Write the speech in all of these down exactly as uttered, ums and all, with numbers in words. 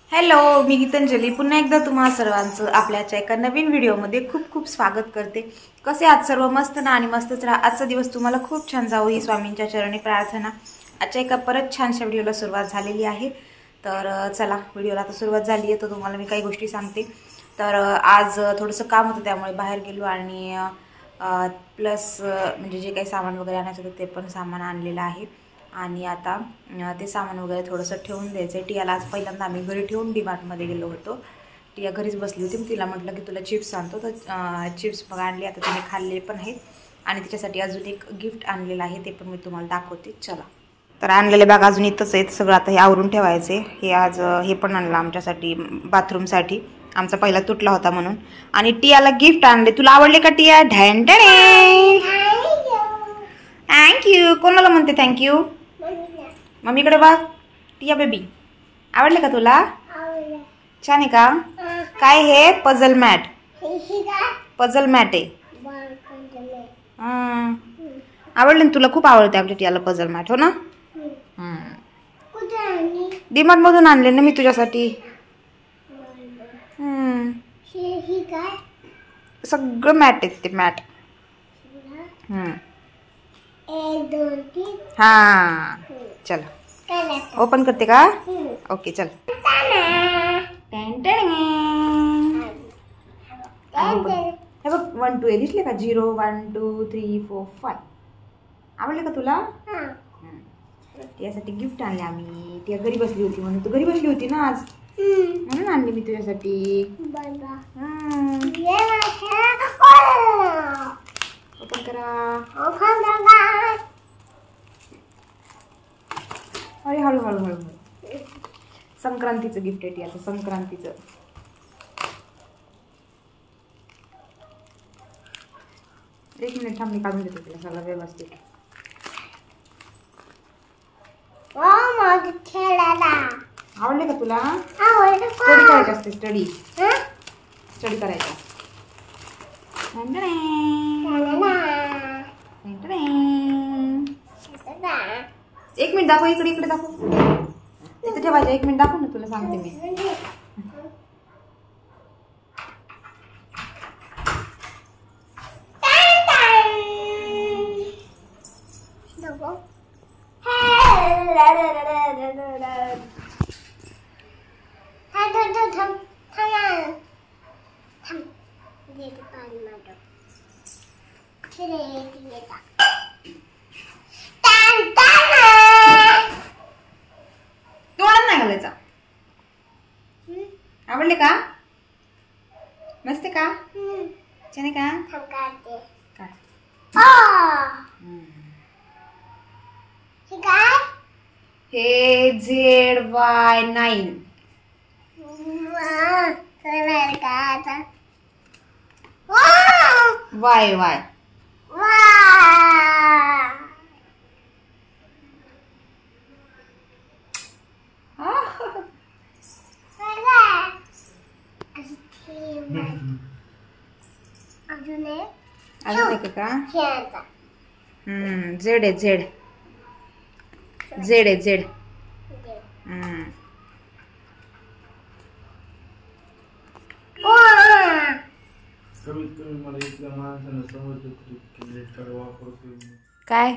Hello, मी गीतांजली पुन्हा एकदा तुम्हा सर्वांचं आपल्याच्या एका नवीन व्हिडिओमध्ये खूप खूप स्वागत करते। कसे आहात सर्व? मस्त ना आणि मस्तच राहा। आजचा दिवस तुम्हाला खूप छान जावो ही स्वामींच्या चरणी प्रार्थना। आजच्या एका परत छानशा व्हिडिओला सुरुवात झालेली आहे। तर चला, व्हिडिओला आता सुरुवात झाली आहे तर तुम्हाला मी काही गोष्टी सांगते। तर आज थोडंसं काम होतं त्यामुळे बाहेर गेलो आणि प्लस म्हणजे जे काही सामान वगैरे आणायचं होतं ते पण सामान आणलेलं आहे आणि आता ते सामान वगैरे थोडंसं ठेवून द्यायचं आहे। टियाला आज पहिल्यांदा आम्ही घरी ठेवून डी मार्टमध्ये गेलो होतो। टिया घरीच बसली होती, तिला म्हटलं की तुला चिप्स आणतो, तर चिप्स मग आणले। आता तिने खाल्ले पण आहेत आणि तिच्यासाठी अजून एक गिफ्ट आणलेलं आहे, ते पण मी तुम्हाला दाखवते। चला, तर आणलेले बॅग अजून इथंच आहेत, सगळं आता हे आवरून ठेवायचे। हे आज हे पण आणलं आमच्यासाठी, बाथरूमसाठी, आमचा पहिला तुटला होता म्हणून। आणि टियाला गिफ्ट आणले। तुला आवडले का टिया? ढॅन ढॅन, थँक्यू। कोणाला म्हणते थँक्यू? मम्मीकडे बघ। टिया बेबी, आवडले का तुला? छान आहे का? काय हे? पझल मॅट, पझल मॅट आहे। आवडले ना तुला? खूप आवडते आपल्या टियाला पझल मॅट, हो ना? डीमार्ट मधून आणले ना मी तुझ्यासाठी। सगळं मॅट आहेत ते, मॅट। हा, चल ओपन करते का? ओके चल। हे बघ, वन टू आहे, दिसले का? Zero one two three four five. आवडले का तुला? त्यासाठी गिफ्ट आणले आम्ही। ती घरी बसली होती म्हणून, तू घरी बसली होती ना आज, म्हणून आणली मी तुझ्यासाठी। ओपन करा। अरे हळू हळू हळू हळू। संक्रांतीचं गिफ्ट आहे टियाचं, संक्रांतीचं। एक मिनिट थांब, मी काढून देते तुला सगळं व्यवस्थित। आवडले का तुला? स्टडी करायची असते, स्टडी स्टडी करायचा। एक मिनिट दाखव, इकडे इकडे दाखव, इथे ठेवायचं। एक मिनिट दाखव ना, तुला सांगते मी। तोडत नाही घालायचा। आवडले का? मस्त का? छान आहे का? हे Z Y nine. Y Y अजून एक का? हम्म झेड आहे, झेड झेड आहे, झेड। हम्म काय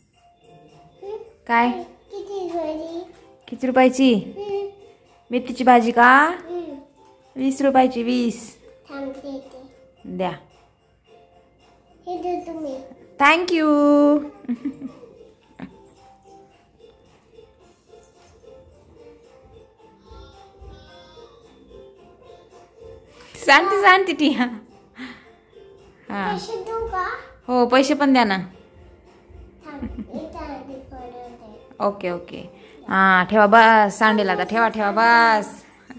काय किती रुपयाची? मेथीची भाजी का? वीस रुपयाची, वीस द्या। थँक्यू। सांगते सांगते टिया। हा हो, पैसे पण द्या ना। ओके ओके, हा ठेवा बस, सांडेल आता, ठेवा ठेवा बस।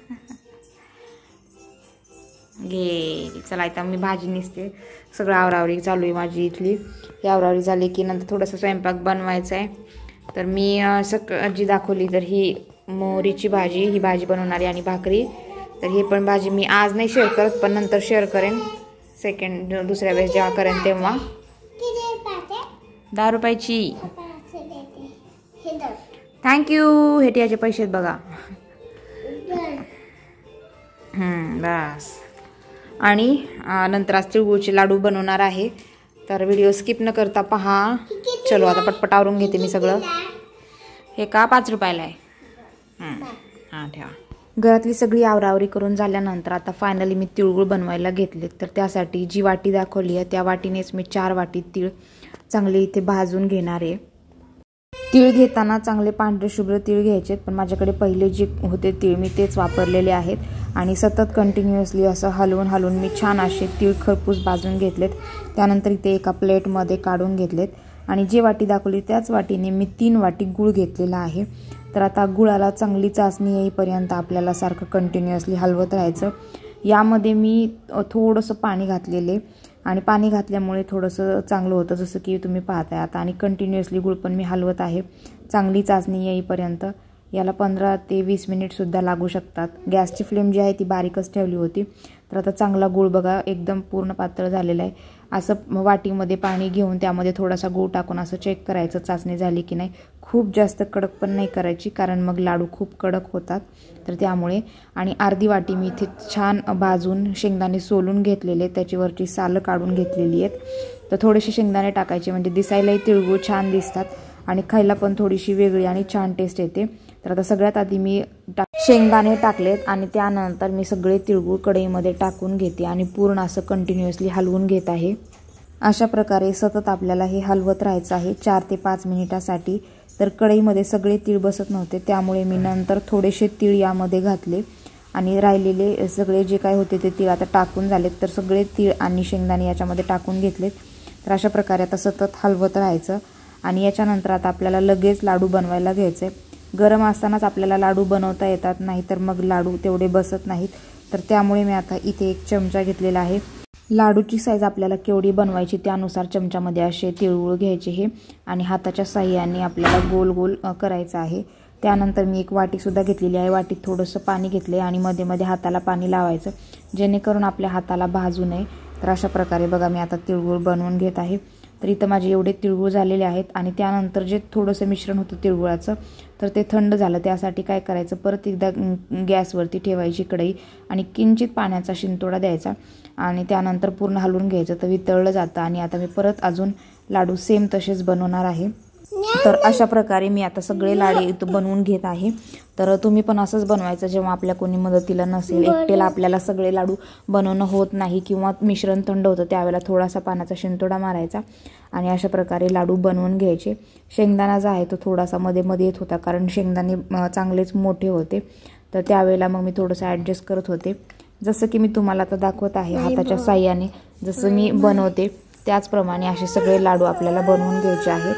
घे, चला आता मी भाजी निसते, सगळं आवरावरी चालू आहे माझी इथली। ही आवरावरी झाली की नंतर थोडंसं स्वयंपाक बनवायचा आहे। तर मी सकाळची दाखवली तर ही मोहरीची भाजी, ही भाजी बनवणारी आणि भाकरी। तर ही पण भाजी मी आज नाही शेअर करत, पण नंतर शेअर करेन, सेकंड दुसऱ्या वेळेस जेव्हा करेन तेव्हा। दहा रुपयाची। थँक्यू। हे टियाचे पैसे बघा। हम्म बस. आणि नंतर आज तिळगुळचे लाडू बनवणार आहे. तर व्हिडिओ स्किप न करता पहा. चलो आता पटपट आवरून घेते मी सगळं. हे का पाच रुपयाला आहे. हां ठेवा. घरातली सगळी आवरावरी करून झाल्यानंतर आता फायनली मी तिळगुळ बनवायला घेतले. तर त्यासाठी जी वाटी दाखवली आहे त्या वाटीनेच मी चार वाटी तीळ चांगले इथे भाजून घेणार आहे. तीळ घेताना चांगले पांढरे शुभ्र तीळ घ्यायचे, पण माझ्याकडे पहिले जे होते तीळ मी तेच वापरलेले आहेत. आणि सतत कंटिन्युअसली असं हलवून हलवून मी छान असे तीळ खरपूस भाजून घेतलेत. त्यानंतर इथे एका प्लेटमध्ये काढून घेतलेत. आणि जी वाटी दाखवली त्याच वाटीने मी तीन वाटी गूळ घेतलेला आहे. तर आता गुळाला चांगली चाचणी येईपर्यंत आपल्याला सारखं कंटिन्युअसली हलवत राहायचं. यामध्ये मी थोडंसं पाणी घातलेले आणि पाणी घातल्यामुळे थोडंसं चांगलं होतं, जसं की तुम्ही पाहताय आता. आणि कंटिन्युअसली गूळ पण मी हलवत आहे चांगली चाचणी येईपर्यंत. याला पंधरा ते वीस मिनिटसुद्धा लागू शकतात. गॅसची फ्लेम जी आहे ती बारीकच ठेवली होती. तर आता चांगला गूळ बघा एकदम पूर्ण पातळ झालेला आहे. असं वाटीमध्ये पाणी घेऊन त्यामध्ये थोडासा गूळ टाकून असं चेक करायचं चाचणी झाली की नाही. खूप जास्त कडक पण नाही करायची, कारण मग लाडू खूप कडक होतात. तर त्यामुळे. आणि अर्धी वाटी मी इथे छान भाजून शेंगदाणे सोलून घेतलेले, त्याच्यावरची सालं काढून घेतलेली आहेत. तर थोडेसे शेंगदाणे टाकायचे म्हणजे दिसायलाही तिळगुळ छान दिसतात आणि खायला पण थोडीशी वेगळी आणि छान टेस्ट येते. तर आता सगळ्यात आधी मी टा शेंगदाणे टाकलेत आणि त्यानंतर मी सगळे तिळगुळ कढईमध्ये टाकून घेते आणि पूर्ण असं कंटिन्युअसली हलवून घेत आहे. अशा प्रकारे सतत आपल्याला हे हलवत राहायचं आहे चार ते पाच मिनिटासाठी. तर कढईमध्ये सगळे तीळ बसत नव्हते, त्यामुळे मी नंतर थोडेसे तीळ यामध्ये घातले आणि राहिलेले सगळे जे काय होते ते तीळ आता टाकून झालेत. तर सगळे तीळ आणि शेंगदाणे याच्यामध्ये टाकून घेतलेत. तर अशा प्रकारे आता सतत हलवत राहायचं. आणि याच्यानंतर आता आपल्याला लगेच लाडू बनवायला घ्यायचे. गरम असतानाच आपल्याला लाडू बनवता येतात, नाहीतर मग लाडू तेवढे बसत नाहीत. तर त्यामुळे मी आता इथे एक चमचा घेतलेला आहे. लाडूची साईज आपल्याला केवढी बनवायची त्यानुसार चमच्यामध्ये असे तिळगुळ घ्यायचे हे आणि हाताच्या साह्याने आपल्याला गोल गोल करायचं आहे. त्यानंतर मी एक वाटीसुद्धा घेतलेली आहे. वाटीत थोडंसं पाणी घेतले आणि मध्ये मध्ये हाताला पाणी लावायचं, जेणेकरून आपल्या हाताला भाजू नये. तर अशा प्रकारे बघा मी आता तिळगुळ बनवून घेत आहे. तर इथं माझे एवढे तिळगुळ झालेले आहेत. आणि त्यानंतर जे थोडंसं मिश्रण होतं तिळगुळाचं तर ते थंड झालं. त्यासाठी काय करायचं, परत एकदा गॅसवरती ठेवायची कढई आणि किंचित पाण्याचा शिंतोडा द्यायचा आणि त्यानंतर पूर्ण हलवून घ्यायचं. तर वितळलं जातं. आणि आता मी परत अजून लाडू सेम तसेच बनवणार आहे. तर अशा प्रकारे मी आता सगळे लाडू इथं बनवून घेत आहे. तर तुम्ही पण असंच बनवायचं जेव्हा आपल्या कोणी मदतीला नसेल. एकटेला आपल्याला सगळे लाडू बनवणं होत नाही किंवा मिश्रण थंड होतं, त्यावेळेला थोडासा पाण्याचा शिंतोडा मारायचा आणि अशा प्रकारे लाडू बनवून घ्यायचे. शेंगदाणा जो आहे तो थोडासा मध्ये मध्ये येत होता, कारण शेंगदाणे चांगलेच मोठे होते. तर त्यावेळेला मग मी थोडंसं ॲडजस्ट करत होते. जसं की मी तुम्हाला आता दाखवत आहे हाताच्या साह्याने जसं मी बनवते त्याचप्रमाणे असे सगळे लाडू आपल्याला बनवून घ्यायचे आहेत.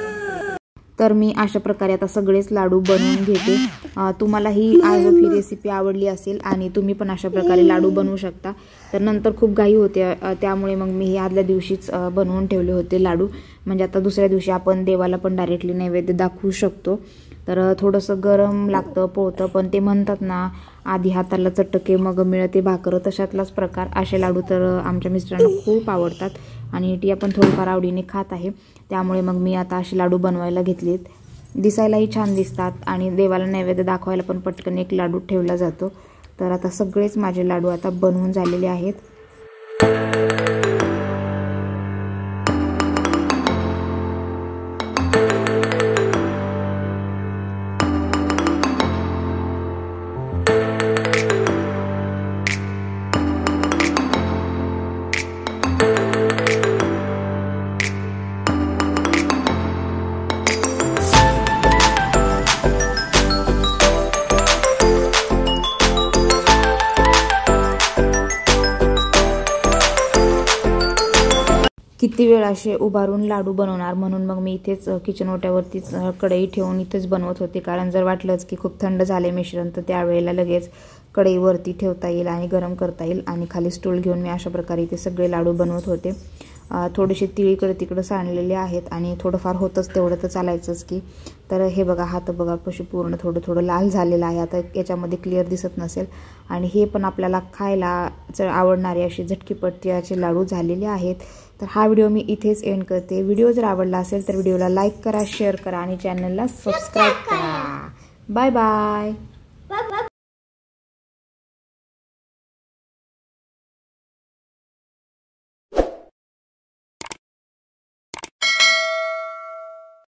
तर मी अशा प्रकारे आता सगळेच लाडू बनवून घेते. तुम्हाला ही आय होप ही रेसिपी आवडली असेल आणि तुम्ही पण अशा प्रकारे लाडू बनवू शकता. तर नंतर खूप घाई होते, त्यामुळे मग मी हे आदल्या दिवशीच बनवून ठेवले होते लाडू, म्हणजे आता दुसऱ्या दिवशी आपण देवाला पण डायरेक्टली नैवेद्य दाखवू शकतो. तर थोडंसं गरम लागतं पोळतं, पण ते म्हणतात ना आधी हाताला चटके मग मिळते भाकर, तशातलाच प्रकार. असे लाडू तर आमच्या मिस्टरांना खूप आवडतात आणि टिया पण थोडीफार आवडीने खात आहे. त्यामुळे मग मी आता असे लाडू बनवायला घेतलेत. दिसायलाही छान दिसतात आणि देवाला नैवेद्य दाखवायला पण पटकन एक लाडू ठेवला जातो. तर आता सगळेच माझे लाडू आता बनवून झालेले आहेत. किती वेळ असे उभारून लाडू बनवणार, म्हणून मग मी इथेच किचन ओट्यावरतीच कढई ठेवून इथेच बनवत होते. कारण जर वाटलंच की खूप थंड झाले मिश्रण तर त्यावेळेला लगेच कढईवरती ठेवता येईल आणि गरम करता येईल. आणि खाली स्टूल घेऊन मी अशा प्रकारे इथे सगळे लाडू बनवत होते. थोडेसे तीळ इकडे तिकडे सांडलेले आहेत आणि थोडंफार होतंच तेवढं तर चालायचंच की. तर हे बघा हात बघा कशी पूर्ण थोडं थोडं लाल झालेलं आहे. आता याच्यामध्ये क्लिअर दिसत नसेल. आणि हे पण आपल्याला खायला आवडणारे असे झटकीपट तिळाचे लाडू झालेले आहेत. तर हा व्हिडिओ मी इथेच एंड करते. व्हिडिओ जर आवडला असेल तर व्हिडिओला लाईक करा, शेअर करा आणि चॅनलला सबस्क्राईब करा. Bye bye.